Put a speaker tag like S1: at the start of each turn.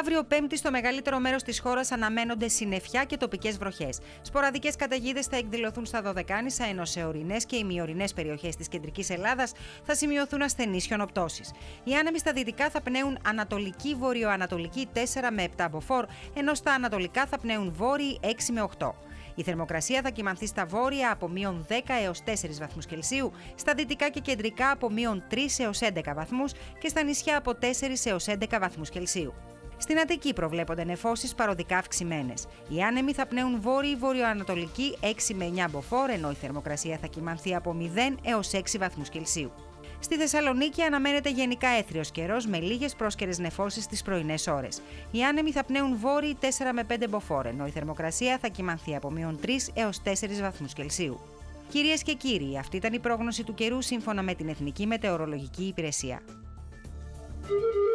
S1: Αύριο Πέμπτη, στο μεγαλύτερο μέρος της χώρας αναμένονται συννεφιά και τοπικές βροχές. Σποραδικές καταιγίδες θα εκδηλωθούν στα Δωδεκάνησα, ενώ σε ορεινές και ημιορεινές περιοχές της κεντρικής Ελλάδας θα σημειωθούν ασθενείς χιονοπτώσεις. Οι άνεμοι στα δυτικά θα πνέουν ανατολική-βορειοανατολική 4 με 7 μποφόρ, ενώ στα ανατολικά θα πνέουν βόρειοι 6 με 8. Η θερμοκρασία θα κυμανθεί στα βόρεια από -10 έως 4 βαθμούς Κελσίου, στα δυτικά και κεντρικά από -3 έως 11 βαθμούς και στα νησιά από 4 έως 11 βαθμούς Κελσίου. Στην Αττική προβλέπονται νεφώσεις παροδικά αυξημένες. Οι άνεμοι θα πνέουν βόρειο-βορειοανατολική 6 με 9 μποφόρ, ενώ η θερμοκρασία θα κυμανθεί από 0 έως 6 βαθμούς Κελσίου. Στη Θεσσαλονίκη αναμένεται γενικά έθριος καιρός με λίγες πρόσκαιρες νεφώσεις τις πρωινές ώρες. Οι άνεμοι θα πνέουν βόρειοι 4 με 5 μποφόρ, ενώ η θερμοκρασία θα κυμανθεί από -3 έως 4 βαθμούς Κελσίου. Κυρίες και κύριοι, αυτή ήταν η πρόγνωση του καιρού σύμφωνα με την Εθνική Μετεωρολογική Υπηρεσία.